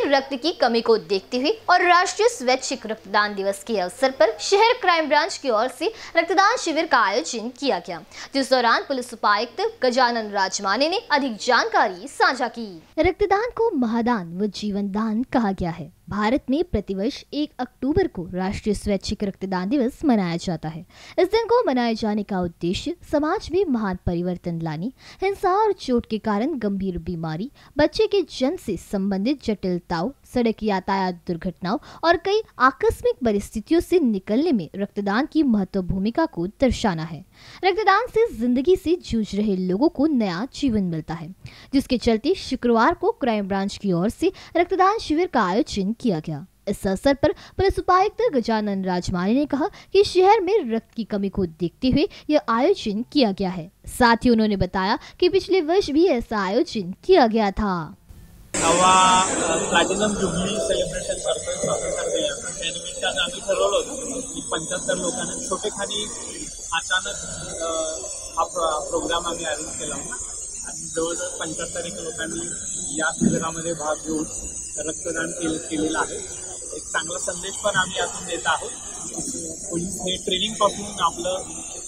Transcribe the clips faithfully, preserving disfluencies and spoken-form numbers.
रक्त की कमी को देखते हुए और राष्ट्रीय स्वैच्छिक रक्तदान दिवस के अवसर पर शहर क्राइम ब्रांच की ओर से रक्तदान शिविर का आयोजन किया गया, जिस दौरान पुलिस उपायुक्त गजानन राजमाने ने अधिक जानकारी साझा की। रक्तदान को महादान व जीवन दान कहा गया है। भारत में प्रतिवर्ष एक अक्टूबर को राष्ट्रीय स्वैच्छिक रक्तदान दिवस मनाया जाता है। इस दिन को मनाए जाने का उद्देश्य समाज में महान परिवर्तन लाने, हिंसा और चोट के कारण गंभीर बीमारी, बच्चे के जन्म से संबंधित जटिलताओं, सड़क यातायात दुर्घटनाओं और कई आकस्मिक परिस्थितियों से निकलने में रक्तदान की महत्वपूर्ण भूमिका को दर्शाना है। रक्तदान से जिंदगी से जूझ रहे लोगों को नया जीवन मिलता है, जिसके चलते शुक्रवार को क्राइम ब्रांच की ओर से रक्तदान शिविर का आयोजन किया गया। इस अवसर पर पुलिस उपायुक्त गजानन राजमाने ने कहा कि शहर में रक्त की कमी को देखते हुए यह आयोजन किया गया है। साथ ही उन्होंने बताया कि पिछले वर्ष भी ऐसा आयोजन किया गया था। प्लॅटिनम जुबली सेलिब्रेशन करतोय स्वातंत्र्य दिनाचं, त्यानिमित्तानं आम्ही ठरवलं होतं की पंच्याहत्तर लोकांना छोटेखानी अचानक हा प्रोग्राम आम्ही अरेंज केला होता आणि जवळजवळ पंच्याहत्तर एक लोकांनी या शिबिरामध्ये भाग घेऊन रक्तदान केले केलेलं आहे। एक चांगला संदेश पण आम्ही यातून देत आहोत। पोलीस हे ट्रेनिंगपासून आपलं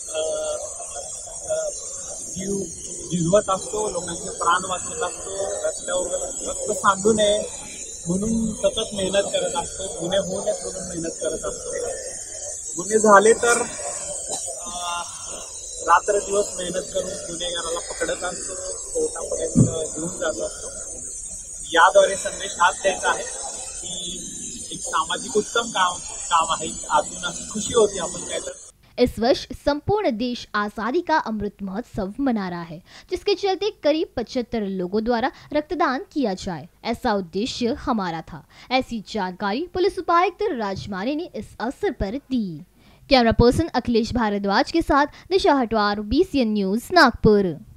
जीव झिजवत असतो, लोकांचे प्राण वाचवत असतो, रस्त्यावर रक्त सांडू नये म्हणून सतत मेहनत करत असतो, गुन्हे होऊ नयेत म्हणून मेहनत करत असतो। गुन्हे झाले तर रात्र दिवस मेहनत करून गुन्हेगाराला पकडत असतो, कोर्टापर्यंत घेऊन जात असतो। याद्वारे संदेश हाच द्यायचा आहे की एक सामाजिक उत्तम काम काम आहे। आतून अशी खुशी होती आपण काय तर। इस वर्ष संपूर्ण देश आजादी का अमृत महोत्सव मना रहा है, जिसके चलते करीब पचहत्तर लोगों द्वारा रक्तदान किया जाए, ऐसा उद्देश्य हमारा था। ऐसी जानकारी पुलिस उपायुक्त राजमाने ने इस अवसर पर दी। कैमरा पर्सन अखिलेश भारद्वाज के साथ Disha Hatwar, B C N news, Nagpur.